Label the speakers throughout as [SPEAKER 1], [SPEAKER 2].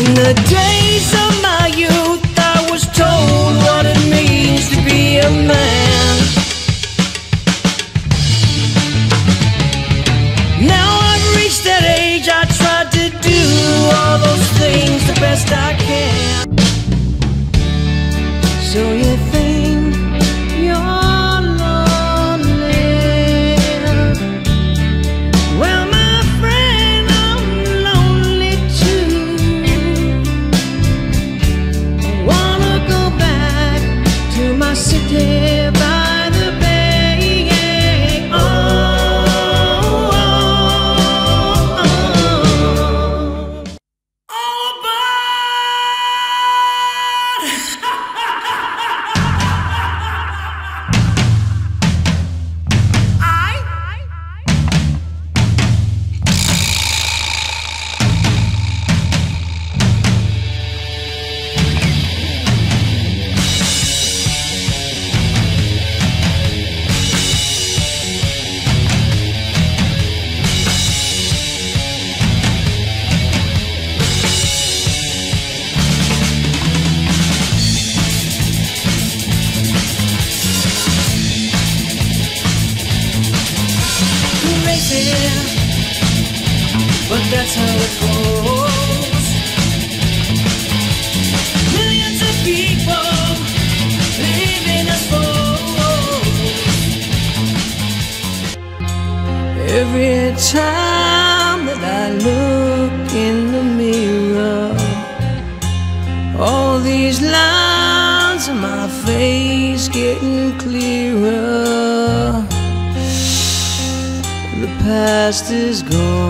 [SPEAKER 1] In the days of my youth, I was told what it means to be a man. Now I've reached that age, I tried to do all those things the best I can. So you think you're lonely? Well, my friend, I'm lonely too. I wanna go back to my city by the bay. Oh, oh, oh, oh. Oh, but but that's how it goes. Millions of people living as foes. Every time that I look in the mirror, all these lines on my face getting clearer. The past is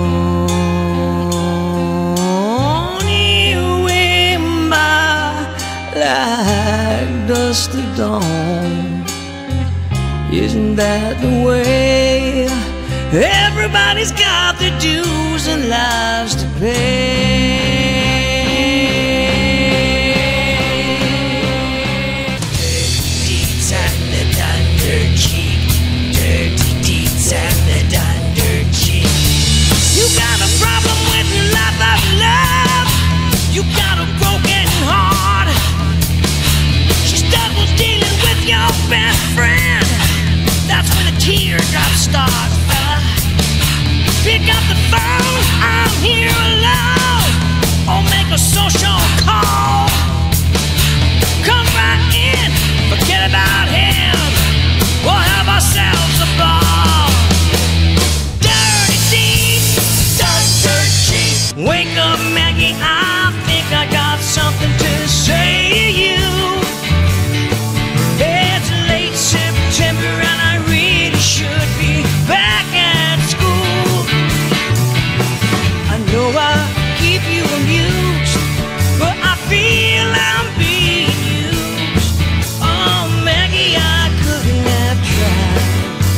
[SPEAKER 1] gone, you went by like dust at dawn. Isn't that the way? Everybody's got their dues and lives to pay. Dirty deeds and the thunder cheek. Dirty deeds and the thunder cheek. You got a problem with life of love. You got a broken heart. She's double dealing with your best friend. That's when the teardrop starts, fella. Pick up the phone, I'm here alone. Or make a social call. Come right in, forget about him. We'll have ourselves a ball. Dirty deeds, thunder cheek. Wake up, Maggie, I think I got something to say to you. It's late September and I really should be back at school. I know I keep you amused, but I feel I'm being used. Oh, Maggie, I couldn't have tried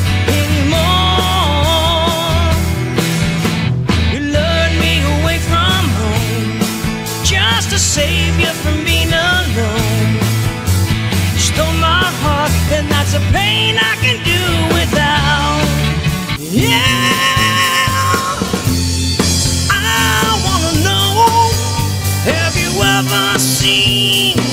[SPEAKER 1] anymore. You lured me away from home just to save you from being alone. You stole my heart, and that's a pain I can do without. Yeah, I wanna know, have you ever seen